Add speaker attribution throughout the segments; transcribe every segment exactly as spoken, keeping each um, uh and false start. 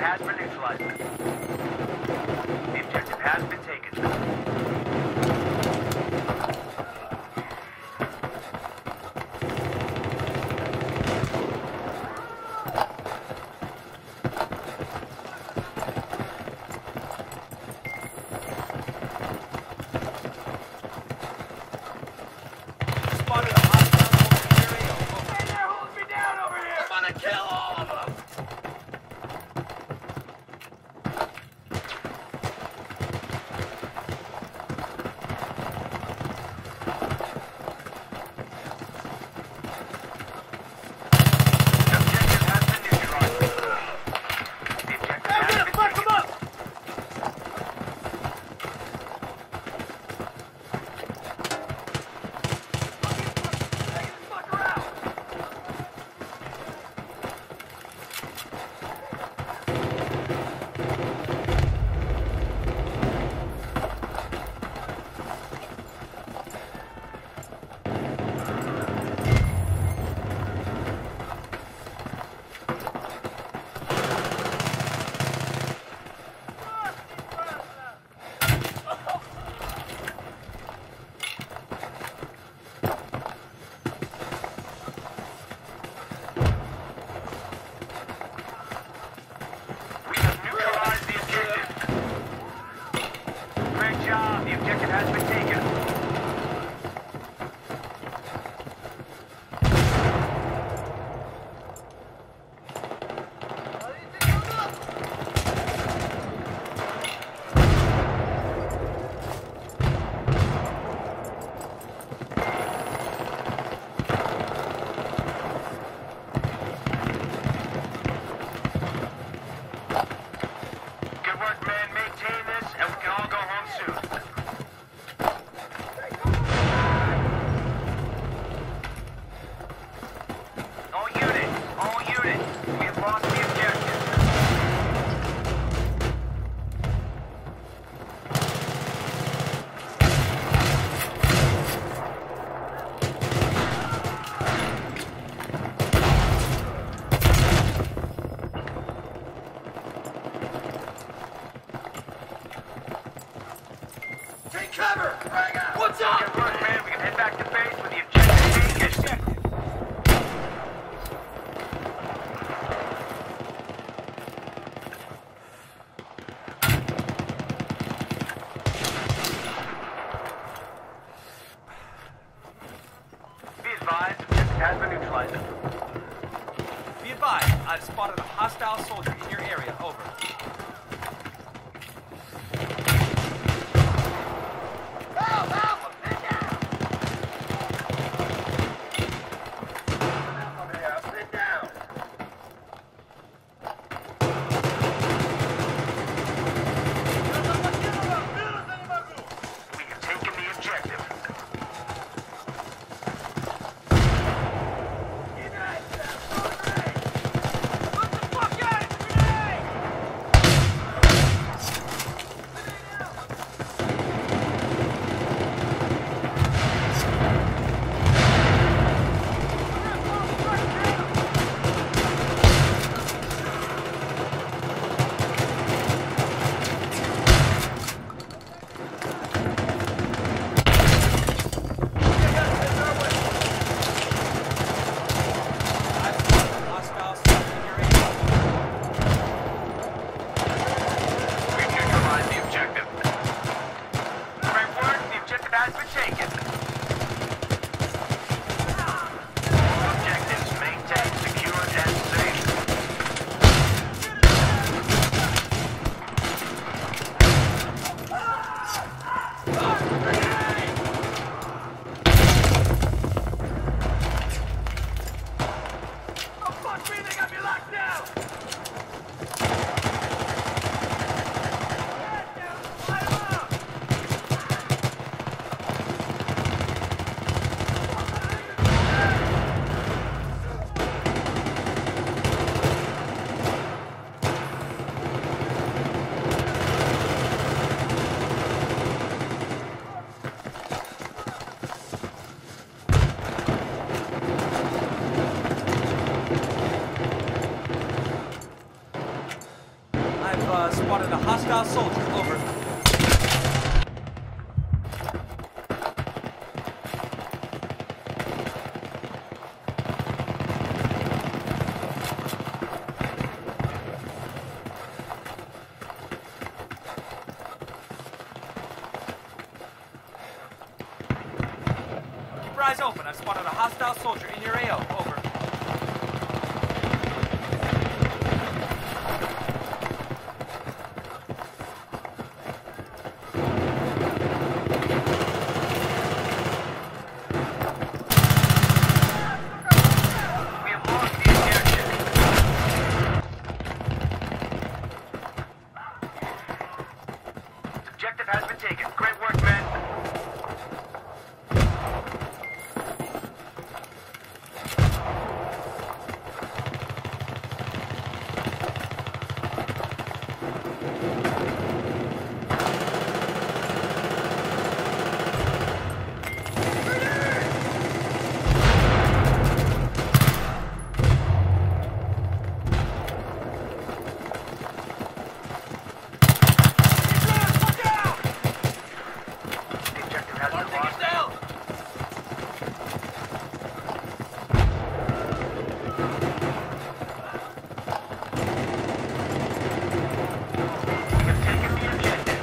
Speaker 1: has been neutralized. The objective has been taken.
Speaker 2: What's up?
Speaker 1: Good work, man. We can head back to base with the objective taken. Be advised, objective has been neutralized.
Speaker 2: Be advised, I've spotted a hostile soldier in your area. Over. Uh, spotted a hostile soldier. Over. Keep your eyes open. I've spotted a hostile soldier in your A O. Over.
Speaker 1: We have lost the airship. Objective has been taken. Great work, men. The objective has been lost. We have taken the objective.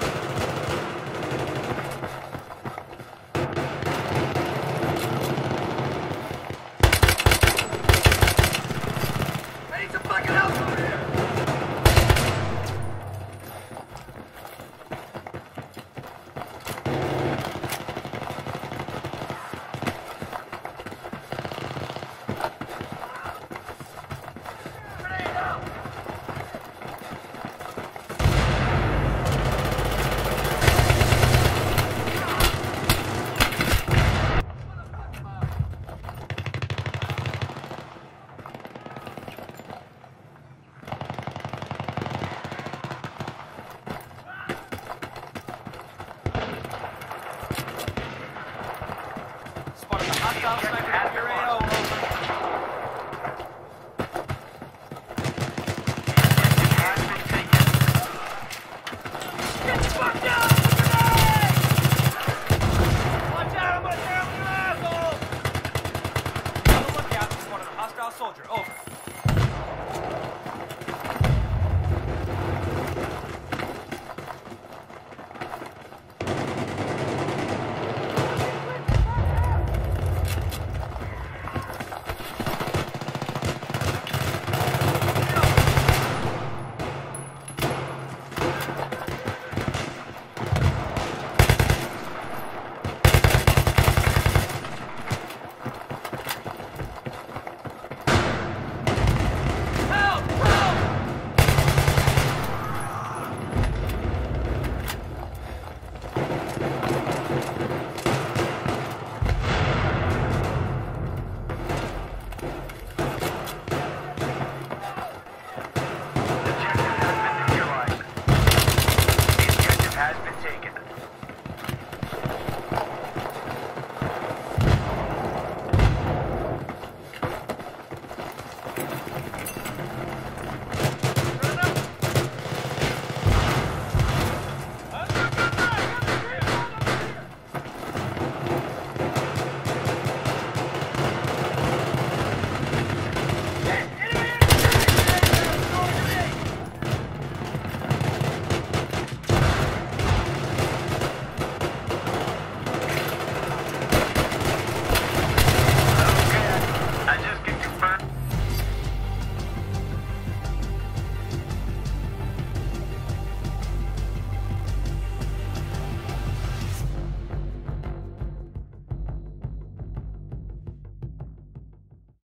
Speaker 1: I need some fucking help over here! Grenade out!
Speaker 2: Spotted a hostile sniper in your A O. Over.
Speaker 1: Has been taken.
Speaker 2: Get the fuck down! Grenade! Watch out! I'm gonna tear up your asshole! On the lookout. Spotted a hostile soldier. Over.